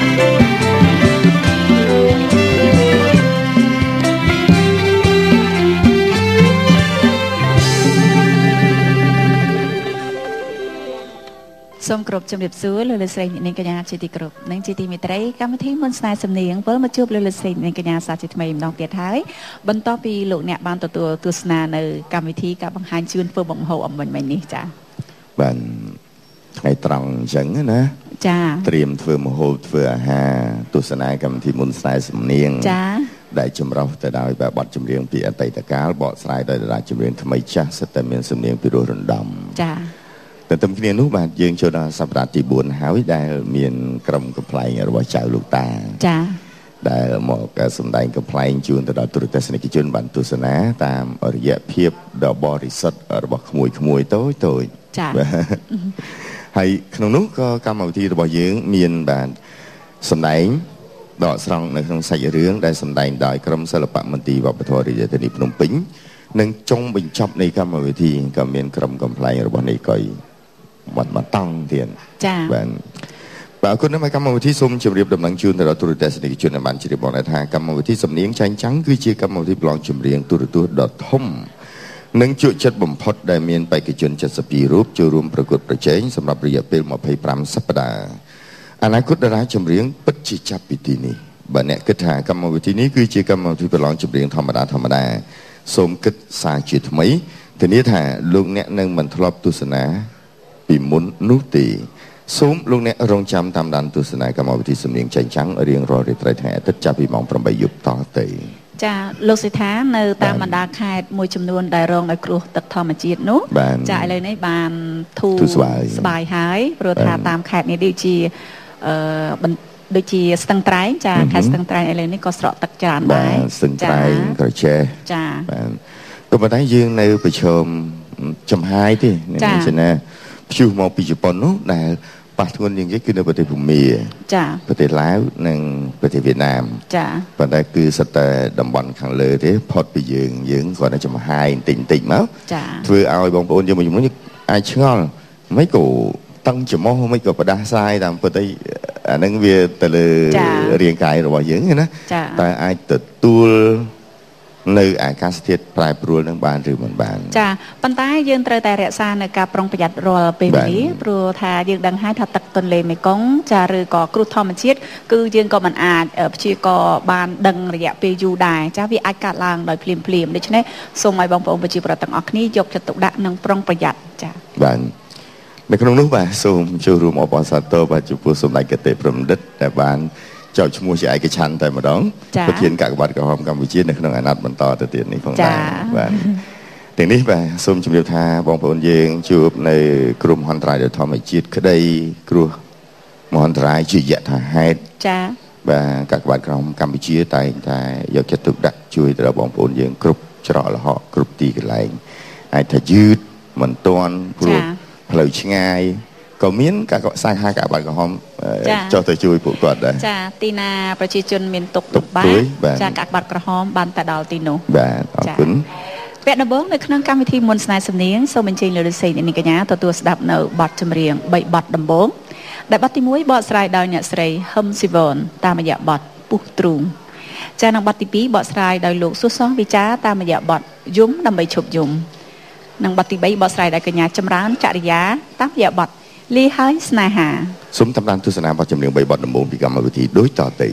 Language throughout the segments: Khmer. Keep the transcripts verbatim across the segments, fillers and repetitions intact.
សូមគោរពជំរាបសួរលោកលោកស្រីនាងកញ្ញាជាទីគោរពនិងជាទីមេត្រីកម្មវិធីមុនស្នេហ៍សំនៀងវិលមកជួបលោកលោកស្រីនាងកញ្ញាសាជាថ្មីម្ដងទៀតហើយបន្ទាប់ពីលោកអ្នកបានទទួលទស្សនានៅកម្មវិធីការបង្ហាញជូនធ្វើបំហូរអំបញ្ញមិញនេះចា៎បានថ្ងៃត្រង់អញ្ចឹងណាចា៎ត្រៀមធ្វើម្ហូបធ្វើអាហារទស្សនាកម្មវិធីមុនស្នេហ៍សំនៀងចា៎ដែលចម្រុះទៅដោយបទចម្រៀងពីអតីតកាលបកស្រាយដោយតារាចម្រៀងថ្មីចាស់សិតតែមានសំនៀងពីរោះរំដំចា៎តែទំគ្នានោះបាទយើងចូលដល់សប្តាហ៍ទីបួនហើយដែលមានក្រុមកំប្លែងរបស់ចៅលោកតាចា៎ដែលមកសម្ដែងកំប្លែងជូនទៅដល់ទូរទស្សនិកជនបានទស្សនាតាមរយៈភាពដ៏បរិសុទ្ធរបស់ក្មួយក្មួយតូចតូចចា៎ហើយក្នុងនោះក៏កម្មវិធីរបស់យើងមានបាទសម្ដែងដកស្រង់នៅក្នុងសាច់រឿងដែលសម្ដែងដោយក្រុមសិល្បៈមន្ទីរវប្បធម៌រាជធានីភ្នំពេញនិងចុងបញ្ចប់នៃកម្មវិធីក៏មានក្រុមកំប្លែងរបស់នេះកុយបាត់មកតង់ទៀតចា៎បាទបាទអរគុណណាស់កម្មវិធីសូមជម្រាបដំណឹងជូនទៅដល់ទូរទស្សនិកជនដែលបានជ្រាបមកថាកម្មវិធីសំនៀងចែងចាំងគឺជាកម្មវិធីប្រឡងចម្រៀងទូរទស្សន៍ដ៏ធំនិងជក់ចិត្តបំផុតដែលមានបេក្ខជន七十二រូបចូលរួមប្រកួតប្រជែងសម្រាប់រយៈពេលยี่สิบห้าសប្តាហ៍អនាគតតារាចម្រៀងពិតជាចាប់ពីទីនេះបើអ្នកគិតថាកម្មវិធីនេះគឺជាកម្មវិធីប្រឡងចម្រៀងធម្មតាធម្មតាសូមគិតសារជាថ្មីធានាថាលោកអ្នកនឹងមិនធ្លាប់ទស្សនាពីមុននោះទេសូមលោកអ្នករងចាំតាមដានទស្សនាកម្មវិធីសំនៀងចែងចាំងរៀងរាល់រាត្រីថ្ងៃអាទិត្យចាប់ពីម៉ោងแปดយប់តទៅចាលោកសិដ្ឋានៅតាមបណ្ដាខេត្តមួយចំនួនដែលរងដោយគ្រោះទឹកធម្មជាតិនោះចាឥឡូវនេះបានធូរស្បើយហើយព្រោះថាតាមខេត្តនេះដូចជាអឺដូចជាស្ទឹងត្រែងចាខេត្តស្ទឹងត្រែងឥឡូវនេះក៏ស្រកទឹកច្រើនដែរស្ទឹងត្រែងក្រចេះចាបាទក៏ប៉ុន្តែយើងនៅប្រឈមចំហាយទេនេះជាណាព្យុះមកពីជប៉ុននោះដែលប៉ះធ្ងន់ជាងគេគឺនៅប្រទេសភូមាចាប្រទេសឡាវនិងប្រទេសវៀតណាមចាប៉ុន្តែគឺសិតតែតំបន់ខាងលើទេផុតពីយើងយើងគាត់តែចំហាយបន្តិចបន្តិចមកចាធ្វើឲ្យបងប្អូនយើងមួយចំនួនអាចឆ្ងល់មិនក៏តឹងច្រមុះមិនក៏ប្រដាសាយតាមពិតអីអានឹងវាទៅលើរាងកាយរបស់យើងណាតែអាចទទួលនៅអាកាសធាតុប្រែប្រួលនឹងបានឬមិនបានចាប៉ុន្តែយើងត្រូវតែរក្សានៅការប្រុងប្រយ័ត្នរាល់ពេលវេលាព្រោះថាយើងដឹងហើយថាទឹកទន្លេមេគង្គចាឬក៏គ្រោះធម្មជាតិគឺយើងក៏មិនអាចព្យាករបានដឹងរយៈពេលយូរដែរចាវាអាចកាត់ឡើងដោយភ្លាមភ្លាមដូច្នេះសូមឲ្យបងប្អូនប្រជាពលរដ្ឋទាំងអស់គ្នាយកចិត្តទុកដាក់និងប្រុងប្រយ័ត្នចាបាទនៅក្នុងនោះបាទសូមចូលរួមអបអរសាទរបាទចំពោះសម្ដេចគតិព្រំដិតដែលបានចោទឈ្មោះជាឯកច្ឆន្ទតែម្ដងប្រធានកាកបាទក្រហមកម្ពុជានៅក្នុងអាណត្តិបន្តទៅទៀតនេះផងដែរបាទទាំងនេះបាទសូមជម្រាបថាបងប្អូនយើងជួបនៅគ្រោះមហន្តរាយធម្មជាតិក្តីគ្រោះមហន្តរាយជាយថាហេតុចា៎បាទកាកបាទក្រហមកម្ពុជាតែងតែយកចិត្តទុកដាក់ជួយទៅដល់បងប្អូនយើងគ្រប់ច្រកល្ហកគ្រប់ទីកន្លែងអាចថាយឺតមិនទាន់ព្រោះផ្លូវឆ្ងាយក៏មានការកសាងហាកាកបាទក្រហមចុះទៅជួយពួកគាត់ដែរចាទីណាប្រជាជនមានទុកលំបាកចាកាកបាទក្រហមបានទៅដល់ទីនោះបាទអរគុណពាក់ដំបងនៅក្នុងកម្មវិធីមុនស្នេហ៍សំនៀងសូមអញ្ជើញលោកលោកស្រីនាងកញ្ញាទទួលស្ដាប់នៅបទចម្រៀងបីបទដំបងដែលបទទីមួយបកស្រាយដោយអ្នកស្រីហឹមស៊ីវនតាមរយៈបទពុះទ្រូងចានិងបទទីពីរបកស្រាយដោយលោកសុសងវិចាតាមរយៈបទយំដើម្បីឈប់យំនិងបទទីបីបកស្រាយដោយកញ្ញាចម្រើនចរិយាតាមរយៈបទលីហើយស្នេហាសូមតាមដានទស្សនាបទចម្រៀងបីបទដំបូងពីកម្មវិធីដូចតទៅ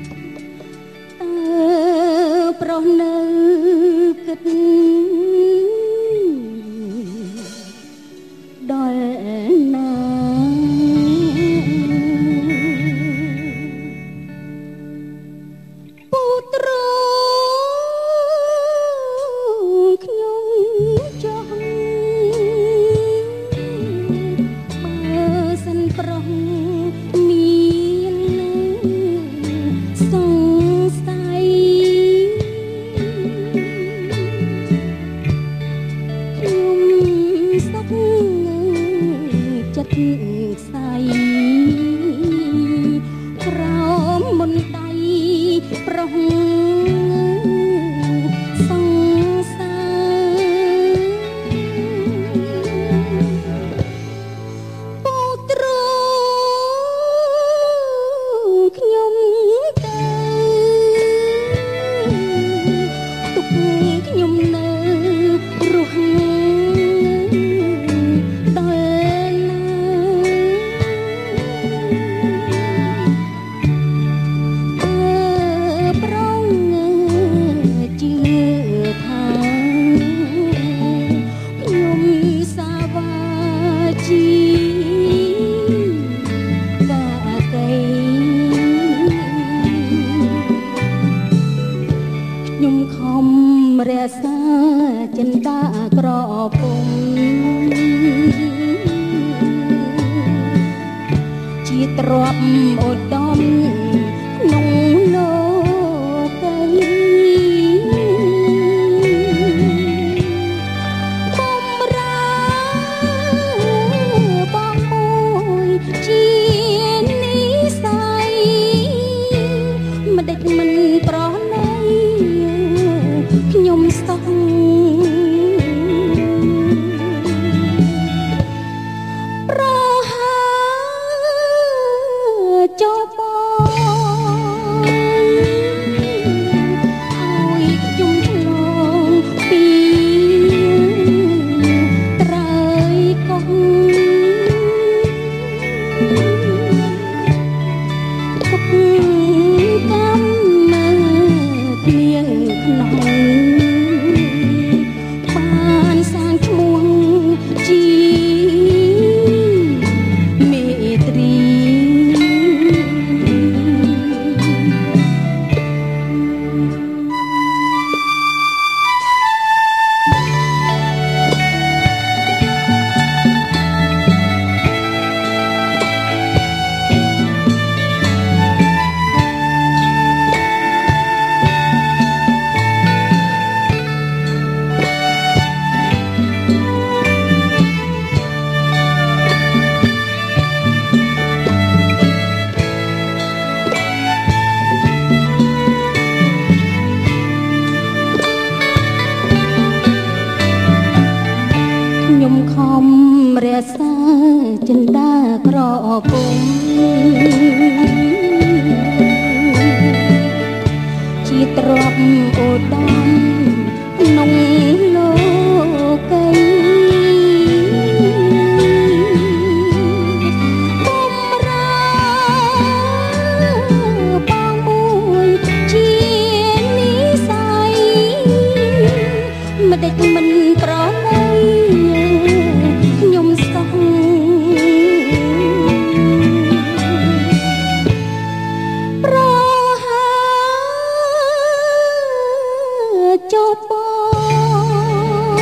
នៅគិតខ្ញុំនៅរស់ដល់ណាអើប្រងជឿថាខ្ញុំសាវាជីរក្សាចិន្តាក្រពុំជាទ្រព្យឧត្តមក្នុងលោកីបំរើបងមួយជានិស័យមិនដេចមិនប្រណីខ្ញុំសោះប្រហើចុះបងហើយខ្ញុំឆ្លងពីត្រើយកោះគប់កម្មមើគ្លៀងក្នុងបានសាងឈ្មោះជាមេត្រីខ្ញុំខំរក្សាចិន្តាក្រពុំជាទ្រព្យឧត្តមក្នុងលោកីបំរើបងមួយជានិស័យមិនដេចមិនប្រណីខ្ញុំសោះប្រហើចុះបង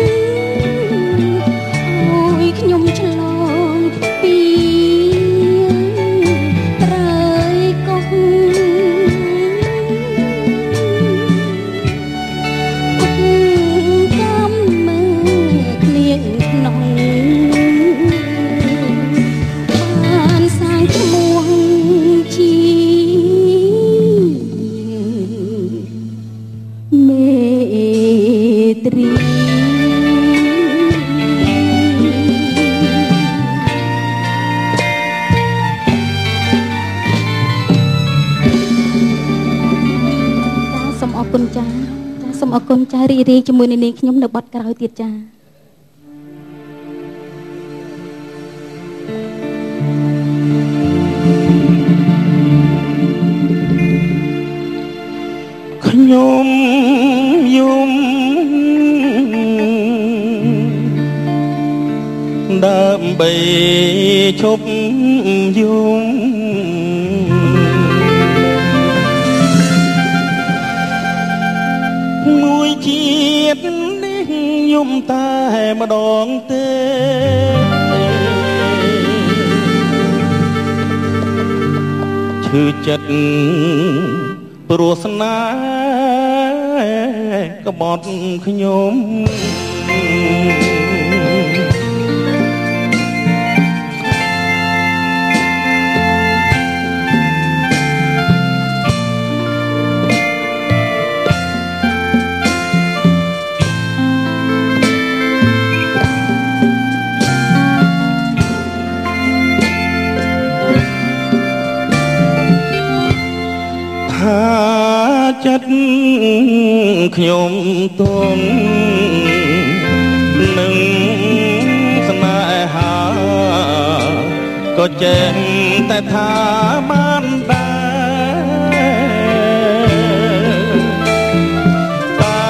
ហើយខ្ញុំឆ្លងពីត្រើយកោះបានសាងឈ្មោះជាមេត្រីសូមអរគុណចា៎សូមអរគុណចា៎រីករាយជាមួយនឹងនាងខ្ញុំនៅបទក្រោយទៀតចា៎ខ្ញុំយំដើម្បីឈប់យំមួយជាតិនេះយំតែម្ដងទេឈឺចិត្តព្រោះស្នេហ៍ក្បត់ខ្ញុំ ចិត្តខ្ញុំទុំនឹងស្នេហាក៏ចេះតែថាបានដែរតែ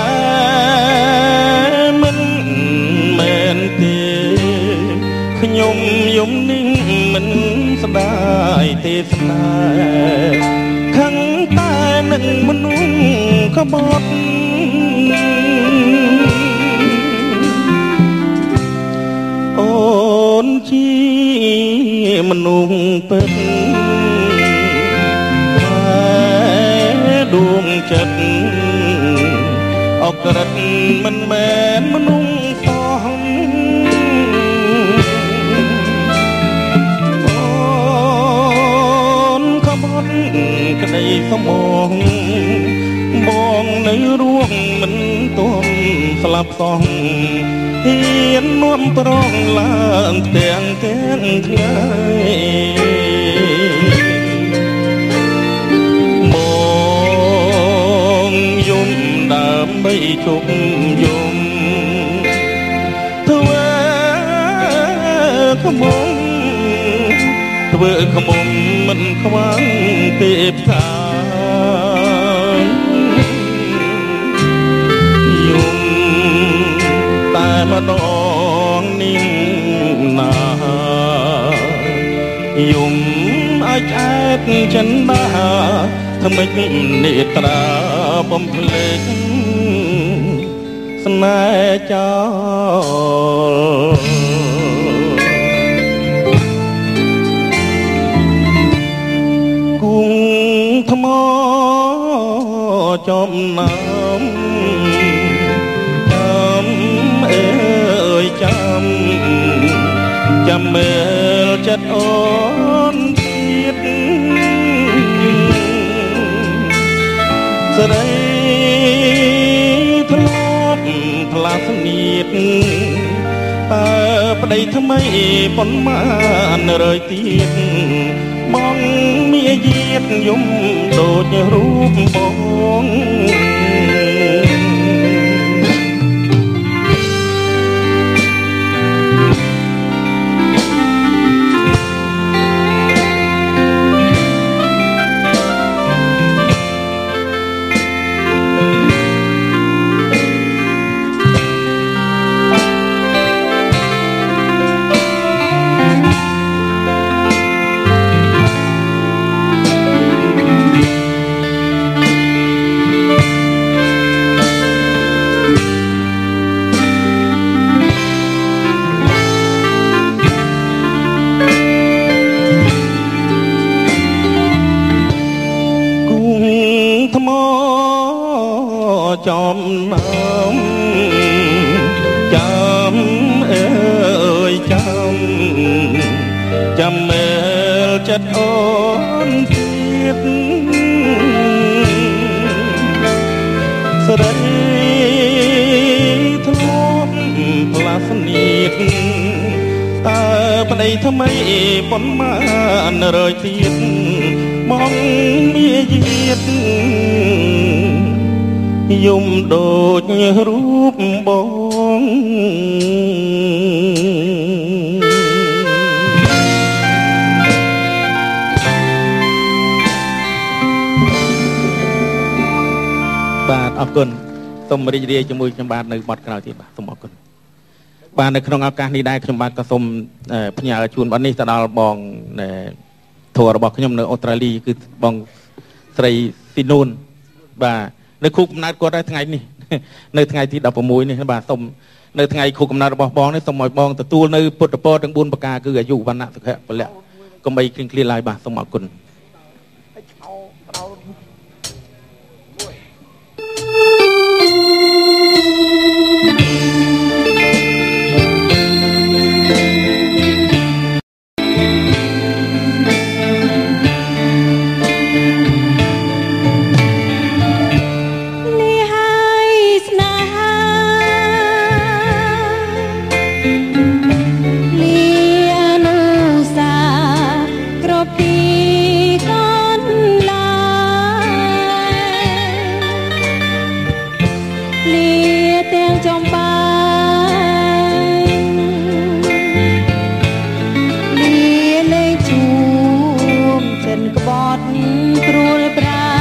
មិនមែនទេខ្ញុំយំនឹងមិនស្ដាយទេសនាខឹងតែនឹងមនុស្សក្បត់អូនជាមនុស្សពិតតែដួងចិត្តអក្រិតមិនមែនមនុស្សសោះក្តីសមងបងនៅរួមមិនទាន់ស្លាប់សោះហ៊ាននាំប្រងឡើងទាំងទាំងថ្ងៃមកយំដើម្បីជប់យំធ្វើខ្មុំធ្វើខ្មុំមិនខ្វាំងទេផ្កាយំតែម្ដងនេះណាយំអាចអែតចិនដាថ្មិចនេត្រាបំភ្លេចស្នេហ៍ចោលថ្មចំណាំចាំអើយចាំចាំមើលចិត្តអូនទៀតស្រីធ្លាប់ផ្លាស់នីតតើប្តីថ្មីប៉ុន្មានរើយទៀតបងមាយាទយំដូចរូបបងចំណាំចាំអើយចាំចាំមើលចិត្តអូនទៀតស្រីធ្លាប់ផ្លាស់នីតតើប្តីថ្មីប៉ុន្មានរើយទៀតមកមាយាទយំដូចរូបបងបាទអរគុណសូមរីករាយជាមួយខ្ញុំបាទនៅបទក្រោយទៀតបាទសូមអរគុណបាទនៅក្នុងឱកាសនេះដែរខ្ញុំបាទក៏សូមផ្ញើជូនបទនេះទៅដល់បងធัวរបស់ខ្ញុំនៅអូស្ត្រាលីគឺបងស្រីស៊ីនូនបាទនៅខួបកំណើតគាត់ហើយថ្ងៃនេះនៅថ្ងៃទីដប់ប្រាំមួយនេះបាទសូមនៅថ្ងៃខួបកំណើតរបស់បងនេះសូមឲ្យបងទទួលនៅពុទ្ធពរទាំងបួនប្រការគឺអាយុវណ្ណៈសុខៈពលៈកុំបីគ្លៀងគ្លាឡើយបាទសូមអរគុណពីទាំងចំបាយលាលេងជួមចិនក្បត់ព្រួលប្រែ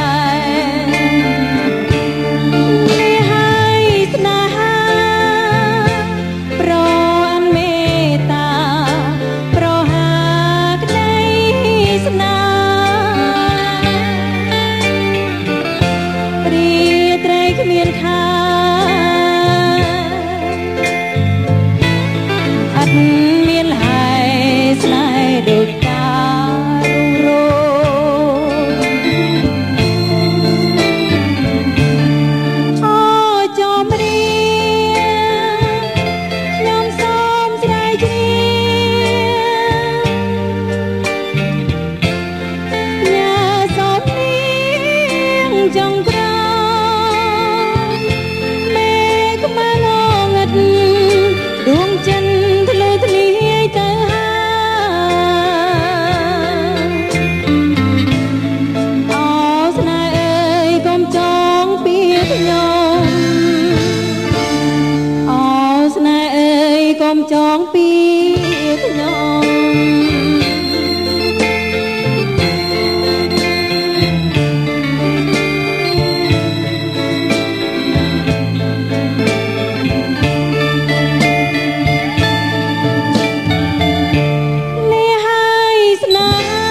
លាហើយស្នេហាប្រអនមេតាប្រហាក្តីស្នារីត្រីគ្មានខាអត់មានហើយស្នេហ៍ដូចការរុងរោអូចំរៀងខ្ញុំសូមស្រែកជ្រាបញ៉ាសោកនាងចង់ក្រមេក្បាលងឹតដួងចិនធ្លុយធ្លាយទៅហើយអូស្នេហ៍អើយកុំចងពីខ្ញុំអូស្នេហ៍អើយកុំចងពីខ្ញុំលាហើយស្នេហា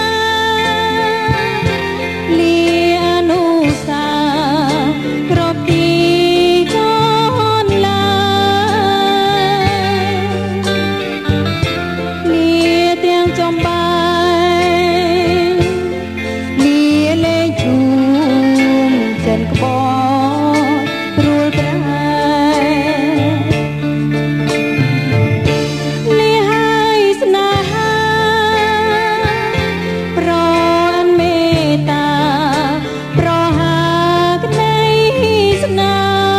លាអនុសាគ្រប់ទីកូនឡើយលាទាំងចំបាយលាលេងជួមចិនក្បត់ព្រួលប្រែលាហើយស្នេហាប្រអនមេតាប្រហាក្តីស្នា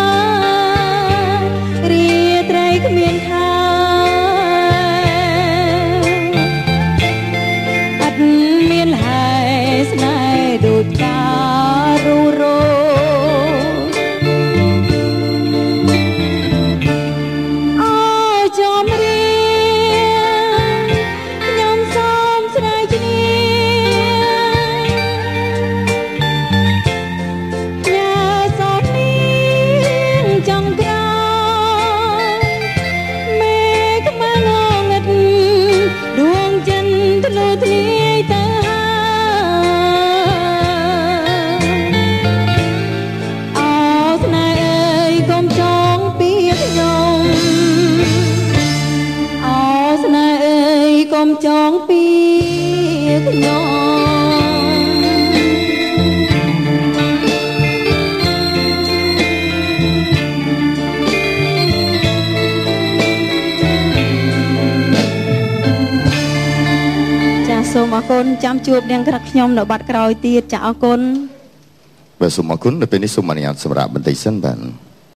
រីត្រីគ្មានខាអត់មានហើយស្នេហ៍ដូចការរុងរោអូចំរៀងខ្ញុំសូមស្រែកជ្រាបញ៉ាសោកនាងចង់ក្រមេក្បាលងឹតដួងចិនធ្លុយធ្លាយទៅហើយអូស្នេហ៍អើយកុំចងពីខ្ញុំអូស្នេហ៍អើយកុំចងពីខ្ញុំចាសសូមអរគុណចាំជួបនាងខ្ញុំនៅបាត់ក្រោយទៀតចាអរគុណបាទសូមអរគុណនៅពេលនេះសូមអនុញ្ញាតសម្រាប់បន្តិចសិនបាទ